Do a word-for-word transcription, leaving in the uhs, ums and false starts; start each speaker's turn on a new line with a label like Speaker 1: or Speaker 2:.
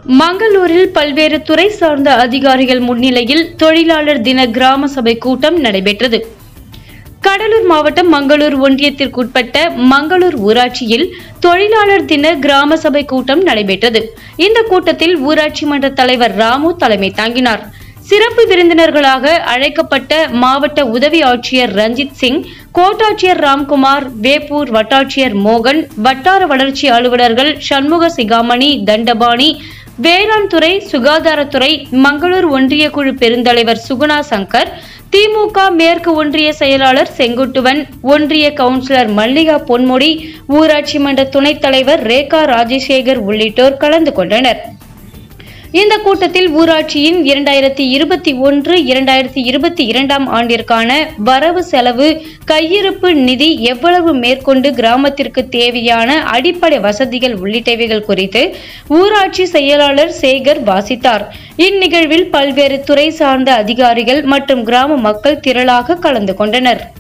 Speaker 1: மங்களூரில் பல்வேறு துறை சார்ந்த அதிகாரிகள் முன்னிலையில் தொழிலாளர் தின கிராம சபை கூட்டம் நடைபெற்றது. கடலூர் மாவட்டம் மங்களூர் ஒன்றியத்திற்குட்பட்ட மங்களூர் ஊராட்சியில் தொழிலாளர் தின கிராம சபை கூட்டம் நடைபெற்றது. இந்த கூட்டத்தில் ஊராட்சி மன்ற தலைவர் ராமு தலைமை தாங்கினார். சிறப்பு விருந்தினர்களாக அழைக்கப்பட்ட மாவட்ட உதவி ஆட்சியர் ரஞ்சித் சிங், கோட்டாட்சியர் ராம்குமார், வேப்பூர் வட்டாட்சியர் மோகன், வட்டார வளர்ச்சி அலுவலர்கள் சண்முக சிகாமணி, தண்டபாணி, வேளாண் துறை, சுகாதாரத்துறை, மங்களூர் ஒன்றிய குழு பெருந்தலைவர் சுகுணா சங்கர், திமுக மேற்கு ஒன்றிய செயலாளர் செங்குட்டுவன், ஒன்றிய கவுன்சிலர் மல்லிகா பொன்முடி, ஊராட்சி மன்ற துணைத் தலைவர் ரேகா ராஜசேகர் உள்ளிட்டோர் கலந்து கொண்டனர். இந்த கூட்டத்தில் ஊராட்சியின் இரண்டாயிரத்தி இருபத்தி ஒன்று இரண்டாயிரத்தி இருபத்தி இரண்டாம் ஆண்டிற்கான வரவு செலவு கையிருப்பு நிதி எவ்வளவு மேற்கொண்டு கிராமத்திற்கு தேவையான அடிப்படை வசதிகள் உள்ளிட்டவைகள் குறித்து ஊராட்சி செயலாளர் சேகர் வாசித்தார். இந்நிகழ்வில் பல்வேறு துறை சார்ந்த அதிகாரிகள் மற்றும் கிராம மக்கள் திரளாக கலந்து கொண்டனர்.